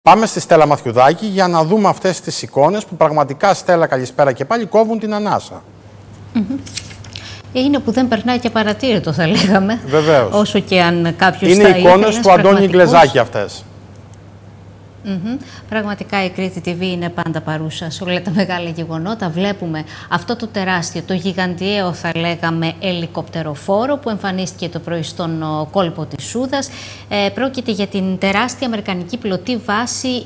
Πάμε στη Στέλλα Μαθιουδάκη για να δούμε αυτές τις εικόνες που πραγματικά, Στέλλα, καλησπέρα και πάλι, κόβουν την ανάσα. Είναι που δεν περνάει και παρατήρητο, θα λέγαμε. Βεβαίως. Όσο και αν κάποιος είναι εικόνες του Αντώνη Γκλεζάκη αυτές. Πραγματικά η Κρήτη TV είναι πάντα παρούσα σε όλα τα μεγάλα γεγονότα. Βλέπουμε αυτό το τεράστιο, το γιγαντιαίο, θα λέγαμε, ελικοπτεροφόρο που εμφανίστηκε το πρωί στον κόλπο της Σούδας. Πρόκειται για την τεράστια αμερικανική πλωτή βάση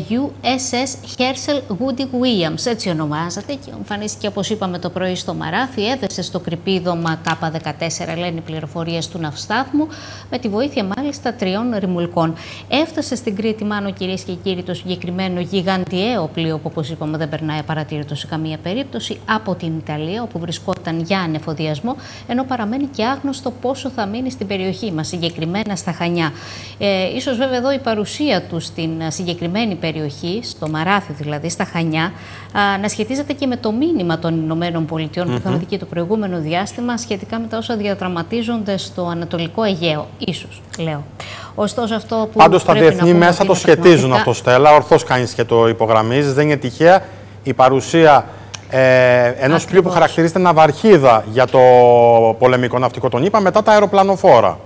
USS Herschel Woody Williams, έτσι ονομάζεται, και εμφανίστηκε, όπως είπαμε, το πρωί στο Μαράθι. Έδεσε στο κρυπίδωμα K14, λένε οι πληροφορίες του ναυστάθμου, με τη βοήθεια μάλιστα 3 ρημουλκών. Έφτασε στην Κρήτη, μάλλον, κυρίες και κύριοι, το συγκεκριμένο γιγαντιαίο πλοίο που, όπως είπαμε, δεν περνάει απαρατήρητο σε καμία περίπτωση, από την Ιταλία, όπου βρισκόταν για ανεφοδιασμό, ενώ παραμένει και άγνωστο πόσο θα μείνει στην περιοχή μας, συγκεκριμένα στα Χανιά. Ίσως βέβαια εδώ η παρουσία του στην συγκεκριμένη περιοχή, στο Μαράθι δηλαδή, στα Χανιά, να σχετίζεται και με το μήνυμα των Ηνωμένων Πολιτειών που είχαμε δει και το προηγούμενο διάστημα σχετικά με τα όσα διαδραματίζονται στο Ανατολικό Αιγαίο. Ίσως, λέω. Ωστόσο, αυτό που πάντως τα διεθνή μέσα το σχετίζουν αυτό, Στέλλα. Ορθώς κάνεις και το υπογραμμίζεις. Δεν είναι τυχαία η παρουσία ενός πλοίου που χαρακτηρίζεται ναυαρχίδα για το πολεμικό ναυτικό, τον είπα, μετά τα αεροπλανοφόρα.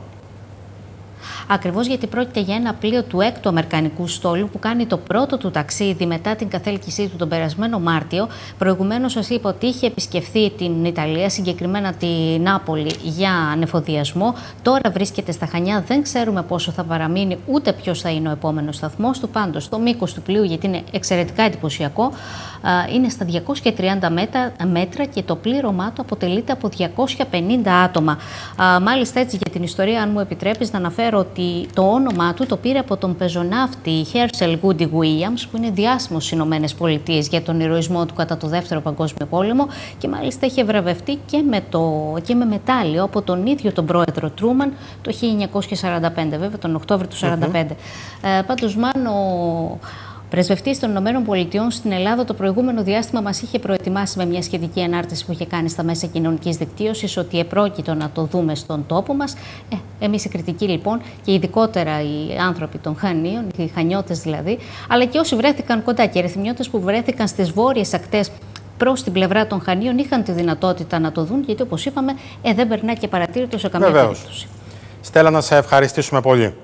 Ακριβώς γιατί πρόκειται για ένα πλοίο του 6ου Αμερικανικού στόλου που κάνει το πρώτο του ταξίδι μετά την καθέλκυσή του τον περασμένο Μάρτιο. Προηγουμένως σας είπα ότι είχε επισκεφθεί την Ιταλία, συγκεκριμένα την Νάπολη, για ανεφοδιασμό. Τώρα βρίσκεται στα Χανιά, δεν ξέρουμε πόσο θα παραμείνει, ούτε ποιος θα είναι ο επόμενος σταθμός του. Πάντως, το μήκος του πλοίου, γιατί είναι εξαιρετικά εντυπωσιακό, είναι στα 230 μέτρα και το πλήρωμά του αποτελείται από 250 άτομα. Μάλιστα, έτσι, για την ιστορία, αν μου επιτρέπεις, να αναφέρω ότι το όνομά του το πήρε από τον πεζοναύτη Herschel Woody Williams, που είναι διάσημος στις Ηνωμένες Πολιτείες για τον ηρωισμό του κατά το Δεύτερο Παγκόσμιο Πόλεμο, και μάλιστα είχε βραβευτεί και με μετάλλιο από τον ίδιο τον πρόεδρο Τρούμαν το 1945, βέβαια τον Οκτώβριο του 1945. Πάντως, μάλλον ο πρεσβευτής των Ηνωμένων Πολιτειών στην Ελλάδα το προηγούμενο διάστημα μας είχε προετοιμάσει με μια σχετική ανάρτηση που είχε κάνει στα μέσα κοινωνικής δικτύωσης ότι επρόκειτο να το δούμε στον τόπο μας. Εμείς οι κριτικοί, λοιπόν, και ειδικότερα οι άνθρωποι των Χανίων, οι Χανιώτες δηλαδή, αλλά και όσοι βρέθηκαν κοντά και οι Ρεθυμιώτες που βρέθηκαν στις βόρειες ακτές προς την πλευρά των Χανίων, είχαν τη δυνατότητα να το δουν, γιατί, όπως είπαμε, δεν περνάει και παρατήρητο σε καμία περίπτωση. Στέλλα, να σε ευχαριστήσουμε πολύ.